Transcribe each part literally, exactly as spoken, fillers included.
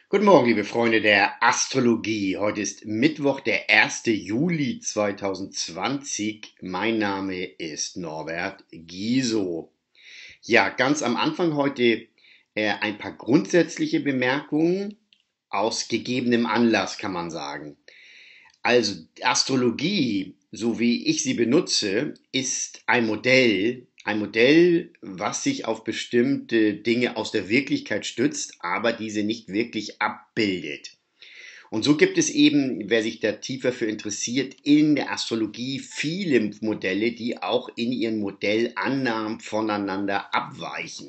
Guten Morgen, liebe Freunde der Astrologie. Heute ist Mittwoch, der erste Juli zweitausendzwanzig. Mein Name ist Norbert Giso. Ja, ganz am Anfang heute äh, ein paar grundsätzliche Bemerkungen aus gegebenem Anlass, kann man sagen. Also Astrologie, so wie ich sie benutze, ist ein Modell, ein Modell, was sich auf bestimmte Dinge aus der Wirklichkeit stützt, aber diese nicht wirklich abbildet. Und so gibt es eben, wer sich da tiefer für interessiert, in der Astrologie viele Modelle, die auch in ihren Modellannahmen voneinander abweichen.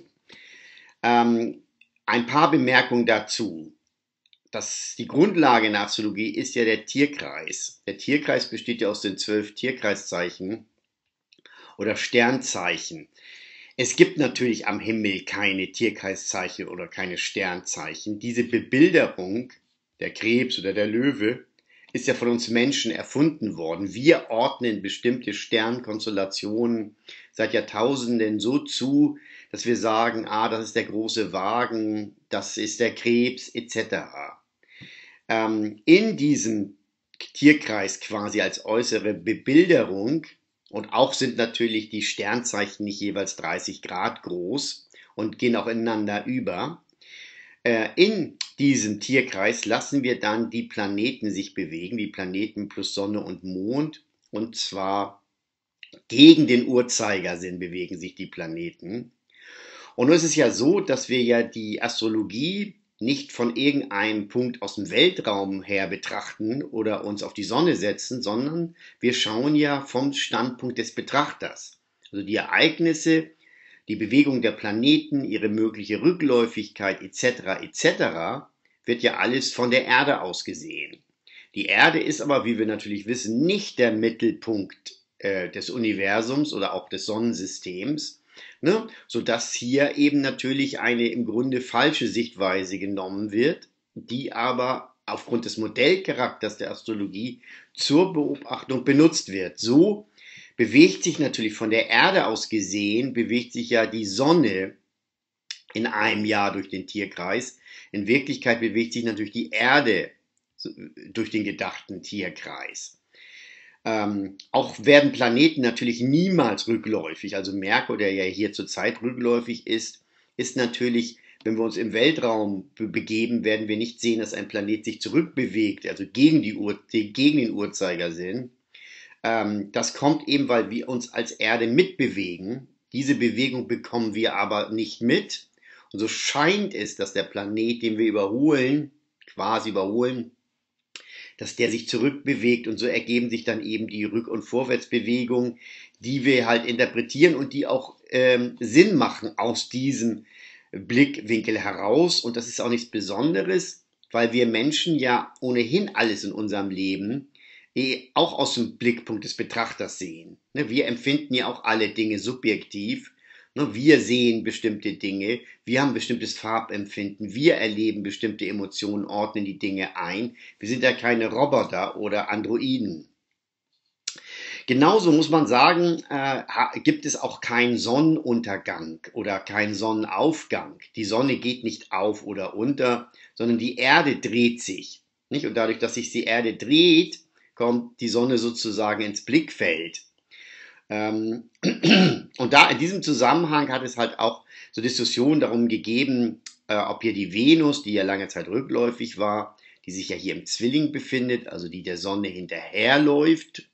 Ähm, ein paar Bemerkungen dazu. Das, die Grundlage in der Astrologie ist ja der Tierkreis. Der Tierkreis besteht ja aus den zwölf Tierkreiszeichen oder Sternzeichen. Es gibt natürlich am Himmel keine Tierkreiszeichen oder keine Sternzeichen. Diese Bebilderung, der Krebs oder der Löwe, ist ja von uns Menschen erfunden worden. Wir ordnen bestimmte Sternkonstellationen seit Jahrtausenden so zu, dass wir sagen, ah, das ist der große Wagen, das ist der Krebs et cetera. Ähm, in diesem Tierkreis quasi als äußere Bebilderung, und auch sind natürlich die Sternzeichen nicht jeweils dreißig Grad groß und gehen auch ineinander über. Äh, in diesem Tierkreis lassen wir dann die Planeten sich bewegen, die Planeten plus Sonne und Mond, und zwar gegen den Uhrzeigersinn bewegen sich die Planeten. Und nun ist es ja so, dass wir ja die Astrologie nicht von irgendeinem Punkt aus dem Weltraum her betrachten oder uns auf die Sonne setzen, sondern wir schauen ja vom Standpunkt des Betrachters. Also die Ereignisse, die Bewegung der Planeten, ihre mögliche Rückläufigkeit et cetera et cetera wird ja alles von der Erde aus gesehen. Die Erde ist aber, wie wir natürlich wissen, nicht der Mittelpunkt äh, des Universums oder auch des Sonnensystems, ne? Sodass hier eben natürlich eine im Grunde falsche Sichtweise genommen wird, die aber aufgrund des Modellcharakters der Astrologie zur Beobachtung benutzt wird. So bewegt sich natürlich von der Erde aus gesehen, bewegt sich ja die Sonne in einem Jahr durch den Tierkreis. In Wirklichkeit bewegt sich natürlich die Erde durch den gedachten Tierkreis. Ähm, auch werden Planeten natürlich niemals rückläufig. Also Merkur, der ja hier zurzeit rückläufig ist, ist natürlich, wenn wir uns im Weltraum be begeben, werden wir nicht sehen, dass ein Planet sich zurückbewegt, also gegen, die Uhr, gegen den Uhrzeigersinn. Ähm, das kommt eben, weil wir uns als Erde mitbewegen. Diese Bewegung bekommen wir aber nicht mit. Und so scheint es, dass der Planet, den wir überholen, quasi überholen, dass der sich zurückbewegt, und so ergeben sich dann eben die Rück- und Vorwärtsbewegungen, die wir halt interpretieren und die auch ähm, Sinn machen aus diesem Blickwinkel heraus. Und das ist auch nichts Besonderes, weil wir Menschen ja ohnehin alles in unserem Leben eh auch aus dem Blickpunkt des Betrachters sehen. Ne, wir empfinden ja auch alle Dinge subjektiv. Ne, wir sehen bestimmte Dinge, wir haben bestimmtes Farbempfinden, wir erleben bestimmte Emotionen, ordnen die Dinge ein. Wir sind ja keine Roboter oder Androiden. Genauso muss man sagen, äh, gibt es auch keinen Sonnenuntergang oder keinen Sonnenaufgang. Die Sonne geht nicht auf oder unter, sondern die Erde dreht sich. Nicht? Und dadurch, dass sich die Erde dreht, kommt die Sonne sozusagen ins Blickfeld. Ähm, und da in diesem Zusammenhang hat es halt auch so Diskussionen darum gegeben, äh, ob hier die Venus, die ja lange Zeit rückläufig war, die sich ja hier im Zwilling befindet, also die der Sonne hinterherläuft,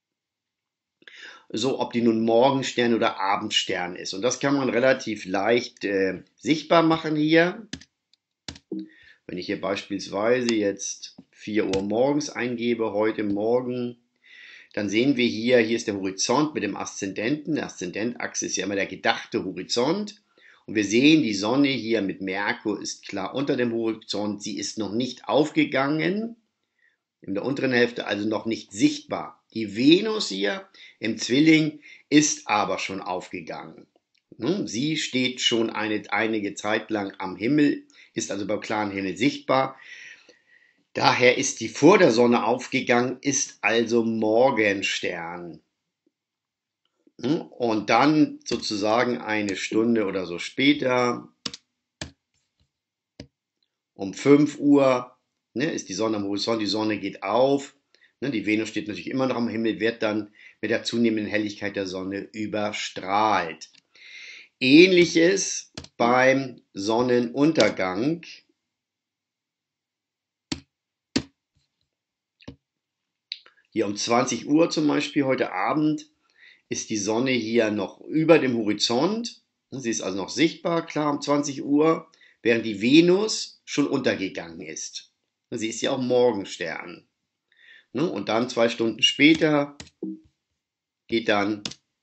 so ob die nun Morgenstern oder Abendstern ist. Und das kann man relativ leicht äh, sichtbar machen hier. Wenn ich hier beispielsweise jetzt vier Uhr morgens eingebe, heute Morgen, dann sehen wir hier, hier ist der Horizont mit dem Aszendenten. Der Aszendentachse ist ja immer der gedachte Horizont. Und wir sehen, die Sonne hier mit Merkur ist klar unter dem Horizont. Sie ist noch nicht aufgegangen, in der unteren Hälfte also noch nicht sichtbar. Die Venus hier im Zwilling ist aber schon aufgegangen. Sie steht schon eine, einige Zeit lang am Himmel, ist also beim klaren Himmel sichtbar. Daher ist die vor der Sonne aufgegangen, ist also Morgenstern. Und dann sozusagen eine Stunde oder so später um fünf Uhr, ne, ist die Sonne am Horizont, die Sonne geht auf. Ne, die Venus steht natürlich immer noch am Himmel, wird dann mit der zunehmenden Helligkeit der Sonne überstrahlt. Ähnliches beim Sonnenuntergang. Hier um zwanzig Uhr zum Beispiel heute Abend ist die Sonne hier noch über dem Horizont. Sie ist also noch sichtbar, klar, um zwanzig Uhr, während die Venus schon untergegangen ist. Sie ist ja auch Morgenstern. Und dann zwei Stunden später geht dann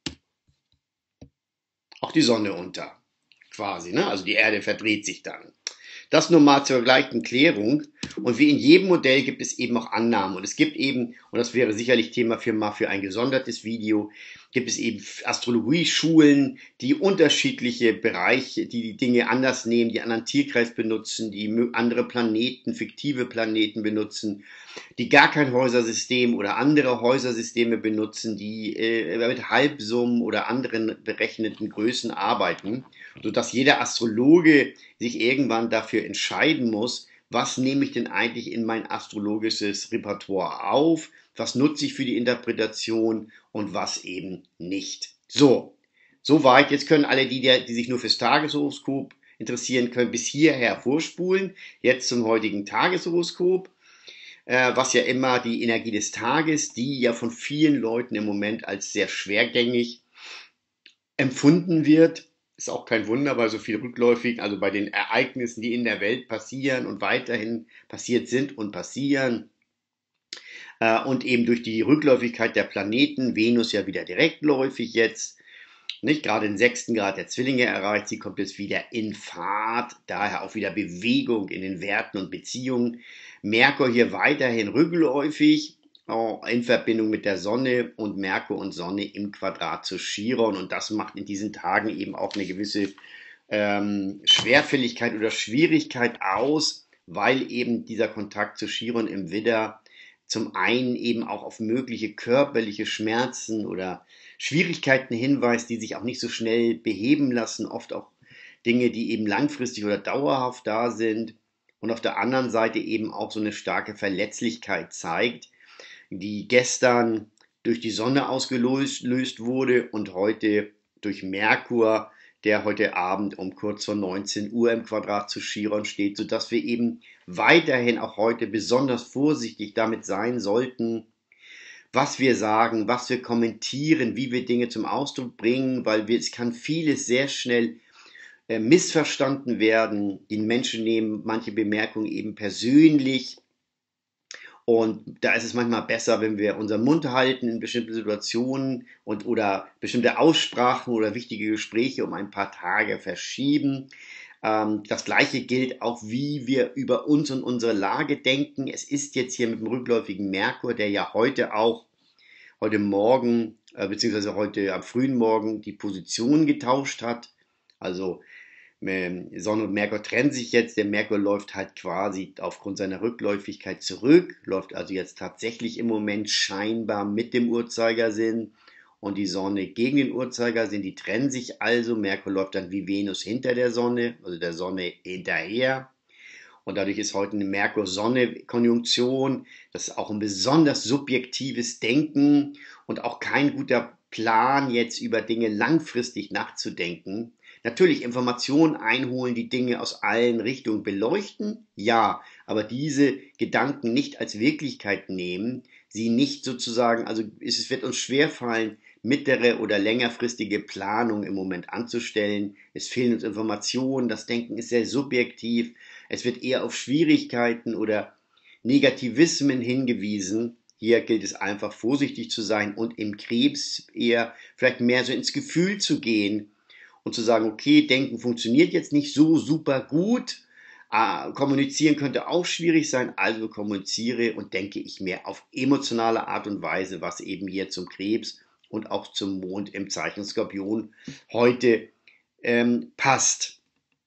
auch die Sonne unter, quasi. Also die Erde verdreht sich dann. Das nur mal zur gleichen Klärung. Und wie in jedem Modell gibt es eben auch Annahmen. Und es gibt eben, und das wäre sicherlich Thema für mal für ein gesondertes Video, gibt es eben Astrologie-Schulen, die unterschiedliche Bereiche, die die Dinge anders nehmen, die anderen Tierkreis benutzen, die andere Planeten, fiktive Planeten benutzen, die gar kein Häusersystem oder andere Häusersysteme benutzen, die äh, mit Halbsummen oder anderen berechneten Größen arbeiten, sodass jeder Astrologe sich irgendwann dafür entscheiden muss, was nehme ich denn eigentlich in mein astrologisches Repertoire auf, was nutze ich für die Interpretation und was eben nicht. So, soweit. Jetzt können alle die, die sich nur fürs Tageshoroskop interessieren, können bis hierher vorspulen. Jetzt zum heutigen Tageshoroskop, äh, was ja immer die Energie des Tages, die ja von vielen Leuten im Moment als sehr schwergängig empfunden wird. Ist auch kein Wunder, weil so viel rückläufig, also bei den Ereignissen, die in der Welt passieren und weiterhin passiert sind und passieren, äh, und eben durch die Rückläufigkeit der Planeten, Venus ja wieder direktläufig jetzt, nicht gerade den sechsten Grad der Zwillinge erreicht, sie kommt jetzt wieder in Fahrt, daher auch wieder Bewegung in den Werten und Beziehungen. Merkur hier weiterhin rückläufig, in Verbindung mit der Sonne und Merkur und Sonne im Quadrat zu Chiron, und das macht in diesen Tagen eben auch eine gewisse ähm, Schwerfälligkeit oder Schwierigkeit aus, weil eben dieser Kontakt zu Chiron im Widder zum einen eben auch auf mögliche körperliche Schmerzen oder Schwierigkeiten hinweist, die sich auch nicht so schnell beheben lassen, oft auch Dinge, die eben langfristig oder dauerhaft da sind, und auf der anderen Seite eben auch so eine starke Verletzlichkeit zeigt, die gestern durch die Sonne ausgelöst wurde und heute durch Merkur, der heute Abend um kurz vor neunzehn Uhr im Quadrat zu Chiron steht, sodass wir eben weiterhin auch heute besonders vorsichtig damit sein sollten, was wir sagen, was wir kommentieren, wie wir Dinge zum Ausdruck bringen, weil wir, es kann vieles sehr schnell äh, missverstanden werden. Die Menschen nehmen manche Bemerkungen eben persönlich. Und da ist es manchmal besser, wenn wir unseren Mund halten in bestimmten Situationen und oder bestimmte Aussprachen oder wichtige Gespräche um ein paar Tage verschieben. Ähm, das Gleiche gilt auch, wie wir über uns und unsere Lage denken. Es ist jetzt hier mit dem rückläufigen Merkur, der ja heute auch, heute Morgen, äh, beziehungsweise heute am frühen Morgen die Position getauscht hat. Also Sonne und Merkur trennen sich jetzt, der Merkur läuft halt quasi aufgrund seiner Rückläufigkeit zurück, läuft also jetzt tatsächlich im Moment scheinbar mit dem Uhrzeigersinn, und die Sonne gegen den Uhrzeigersinn, die trennen sich also, Merkur läuft dann wie Venus hinter der Sonne, also der Sonne hinterher, und dadurch ist heute eine Merkur-Sonne-Konjunktion, das ist auch ein besonders subjektives Denken und auch kein guter Plan, jetzt über Dinge langfristig nachzudenken. Natürlich Informationen einholen, die Dinge aus allen Richtungen beleuchten, ja, aber diese Gedanken nicht als Wirklichkeit nehmen, sie nicht sozusagen, also es wird uns schwerfallen, mittlere oder längerfristige Planung im Moment anzustellen. Es fehlen uns Informationen, das Denken ist sehr subjektiv, es wird eher auf Schwierigkeiten oder Negativismen hingewiesen. Hier gilt es einfach vorsichtig zu sein und im Krebs eher vielleicht mehr so ins Gefühl zu gehen und zu sagen, okay, Denken funktioniert jetzt nicht so super gut, äh, kommunizieren könnte auch schwierig sein, also kommuniziere und denke ich mehr auf emotionale Art und Weise, was eben hier zum Krebs und auch zum Mond im Zeichen Skorpion heute ähm, passt.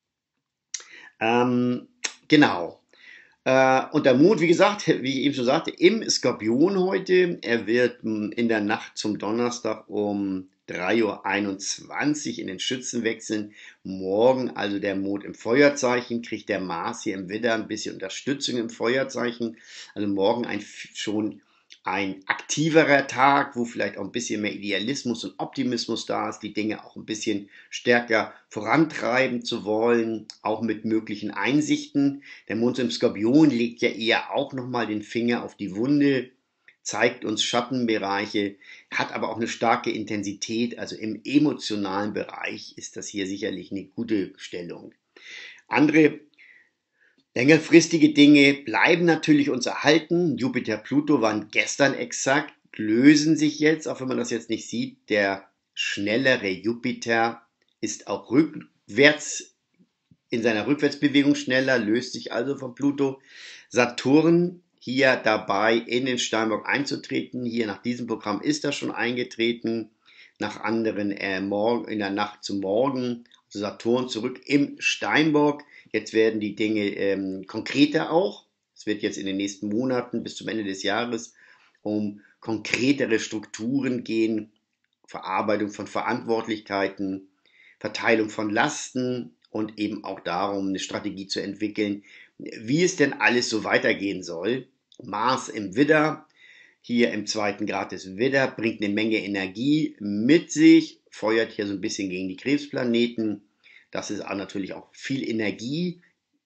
Ähm, genau. Äh, und der Mond, wie gesagt, wie ich eben schon sagte, im Skorpion heute. Er wird in der Nacht zum Donnerstag um drei Uhr einundzwanzig in den Schützen wechseln. Morgen also der Mond im Feuerzeichen, kriegt der Mars hier im Widder ein bisschen Unterstützung im Feuerzeichen. Also morgen ein schon ein aktiverer Tag, wo vielleicht auch ein bisschen mehr Idealismus und Optimismus da ist, die Dinge auch ein bisschen stärker vorantreiben zu wollen, auch mit möglichen Einsichten. Der Mond im Skorpion legt ja eher auch nochmal den Finger auf die Wunde, zeigt uns Schattenbereiche, hat aber auch eine starke Intensität, also im emotionalen Bereich ist das hier sicherlich eine gute Stellung. Andere längerfristige Dinge bleiben natürlich uns erhalten. Jupiter, Pluto waren gestern exakt, lösen sich jetzt, auch wenn man das jetzt nicht sieht. Der schnellere Jupiter ist auch rückwärts in seiner Rückwärtsbewegung schneller, löst sich also von Pluto. Saturn hier dabei in den Steinbock einzutreten. Hier nach diesem Programm ist er schon eingetreten. Nach anderen äh, morgen, in der Nacht zum Morgen. Also Saturn zurück im Steinbock. Jetzt werden die Dinge ähm, konkreter auch. Es wird jetzt in den nächsten Monaten bis zum Ende des Jahres um konkretere Strukturen gehen. Verarbeitung von Verantwortlichkeiten, Verteilung von Lasten und eben auch darum, eine Strategie zu entwickeln, wie es denn alles so weitergehen soll. Mars im Widder, hier im zweiten Grad des Widder, bringt eine Menge Energie mit sich, feuert hier so ein bisschen gegen die Krebsplaneten. Das ist auch natürlich auch viel Energie.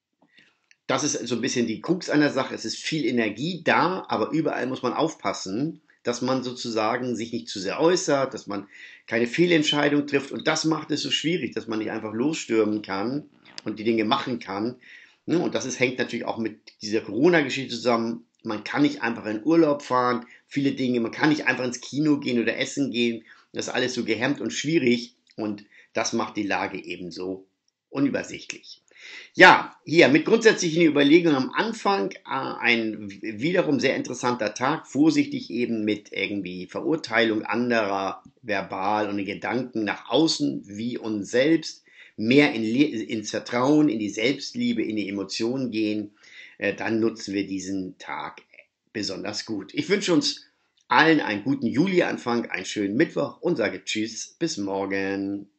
Das ist so ein bisschen die Krux an der Sache. Es ist viel Energie da, aber überall muss man aufpassen, dass man sozusagen sich nicht zu sehr äußert, dass man keine Fehlentscheidung trifft. Und das macht es so schwierig, dass man nicht einfach losstürmen kann und die Dinge machen kann. Und das ist, hängt natürlich auch mit dieser Corona-Geschichte zusammen. Man kann nicht einfach in Urlaub fahren, viele Dinge, man kann nicht einfach ins Kino gehen oder essen gehen. Das ist alles so gehemmt und schwierig und das macht die Lage ebenso unübersichtlich. Ja, hier mit grundsätzlichen Überlegungen am Anfang, äh, ein wiederum sehr interessanter Tag, vorsichtig eben mit irgendwie Verurteilung anderer verbal und Gedanken nach außen wie uns selbst, mehr in, ins Vertrauen, in die Selbstliebe, in die Emotionen gehen, äh, dann nutzen wir diesen Tag besonders gut. Ich wünsche uns allen einen guten Julianfang, einen schönen Mittwoch und sage Tschüss, bis morgen.